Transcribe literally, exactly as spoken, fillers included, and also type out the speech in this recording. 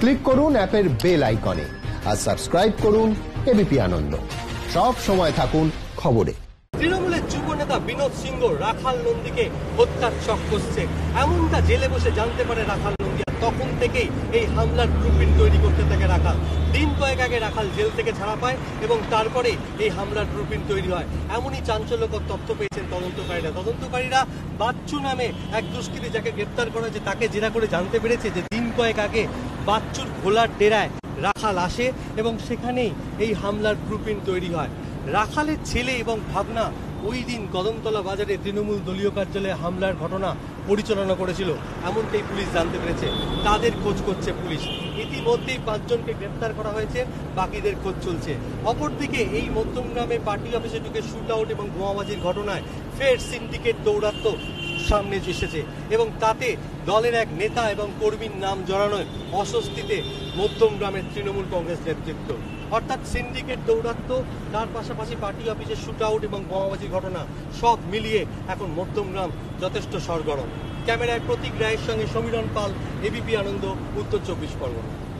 Click করুন অ্যাপের bell আইকনে আর সাবস্ক্রাইব করুন এবিপি আনন্দ। সব সময় থাকুন খবরে। তৃণমূলের যুব নেতা বিনোদ সিংহ রাখাল নন্দীকে হত্যার চক কষছে এমনটা জেলে বসে জানতে পারে রাখাল নন্দী। তখন থেকেই এই হামলার ব্লুপ্রিন্ট তৈরি করতে থাকে রাখাল। দিন কয়েক আগে রাখাল জেল থেকে ছাড়া পায় এবং তারপরে এই হামলার ব্লুপ্রিন্ট তৈরি হয়। এমনই চাঞ্চল্যকর তথ্য পেয়েছেন তদন্তকারীরা। তদন্তকারীরা বাচ্চু নামে এক দুষ্কৃতী যাকে গ্রেপ্তার করা হয়েছে তাকে জেরা করে জানতে পেরেছে যে দিন কয়েক আগে বাচ্চুর ভোলার ডেরায় রাখাল আসে এবং সেখানেই এই হামলার ব্লুপ্রিন্ট তৈরি হয়। রাখালের ছেলে এবং ভাগনা ওই দিন কদমতলা বাজারে তৃণমূল দলীয় কার্যালয়ে হামলার ঘটনা পরিচালনা করেছিল এমনটাই পুলিশ জানতে পেরেছে। তাদের খোঁজ করছে পুলিশ। ইতিমধ্যেই পাঁচজনকে গ্রেপ্তার করা হয়েছে, বাকিদের খোঁজ চলছে। অপরদিকে এই মধ্যমগ্রামে পার্টি অফিসে ঢুকে শুট আউট এবং বোমাবাজির ঘটনায় ফের সিন্ডিকেট দৌরাত্ম্য সামনে এসেছে এবং তাতে দলের এক নেতা এবং কর্মীর নাম জড়ানোয় অস্বস্তিতে মধ্যমগ্রামের তৃণমূল কংগ্রেস নেতৃত্ব। অর্থাৎ সিন্ডিকেট দৌরাত্ম্য, তার পাশাপাশি পার্টি অফিসে শুট আউট এবং বোমাবাজির ঘটনা সব মিলিয়ে এখন মধ্যমগ্রাম যথেষ্ট সরগরম। ক্যামেরায় প্রতীক রায়ের সঙ্গে সমীরণ পাল, এবিপি আনন্দ, উত্তর চব্বিশ পরগনা।